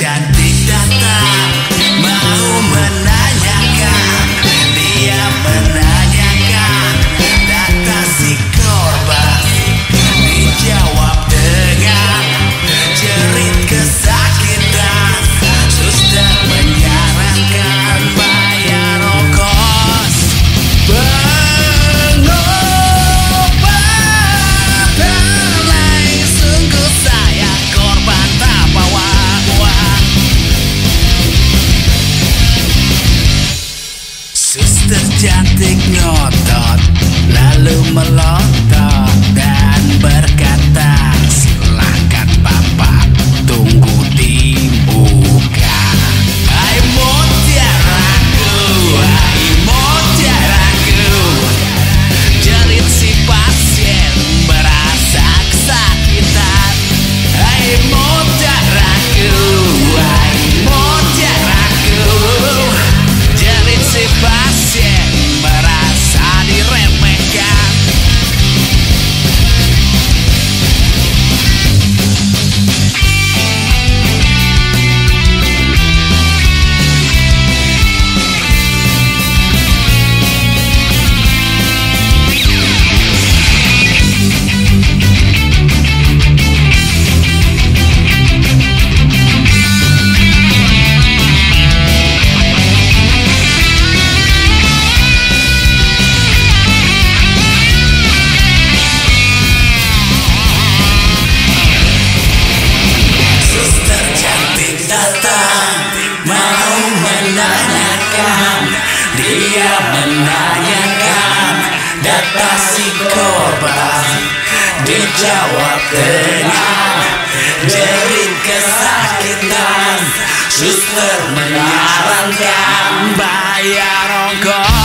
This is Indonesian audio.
cantik datang mau menanyakan, dia menanyakan data si korban. Dijawab dengan jerit kesakitan. Suster menyarankan bayar ongkos pengobatan. Sungguh sayang korban tak bawa uang. Suster cantik ngotot lalu melotot dan berkata, silakan bapak tunggu dibuka. Hai mutiaraku, hai mutiaraku, jerit si pasien berasa kesakitan. Hai mutiaraku, hai mutiaraku, jerit si pasien merasa diremehkan. Datang mau menanyakan, dia menanyakan data si korban. Dijawab dengan jerit kesakitan. Suster menyarankan bayar ongkos